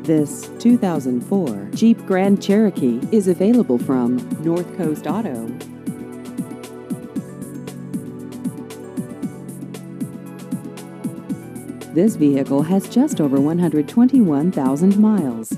This 2004 Jeep Grand Cherokee is available from North Coast Auto. This vehicle has just over 121,000 miles.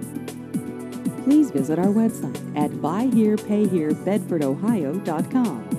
Please visit our website at buyherepayherebedfordohio.com.